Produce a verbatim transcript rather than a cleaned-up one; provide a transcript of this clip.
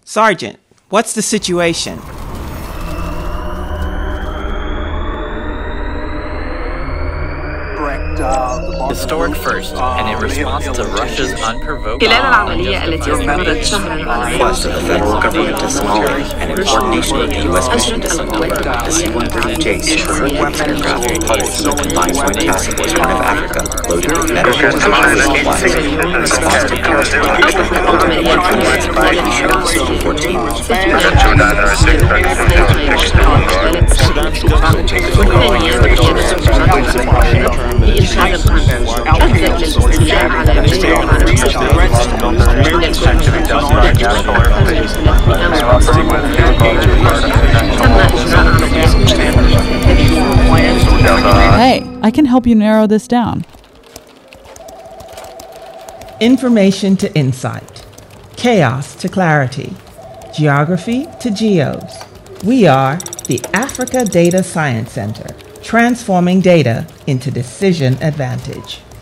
Sergeant, what's the situation? Historic first, and in response to Russia's unprovoked خلال العملية التي استمرت شهرا request of the federal government to Somalia and in coordination with the U S mission to Somalia, the C one thirty J Super Hercules aircraft, part of the Combined Joint Task Force Horn of Africa, loaded with medical and supplies, response to Hey, I can help you narrow this down. Information to insight, chaos to clarity, geography to geos. We are the Africa Data Science Center, transforming data into decision advantage.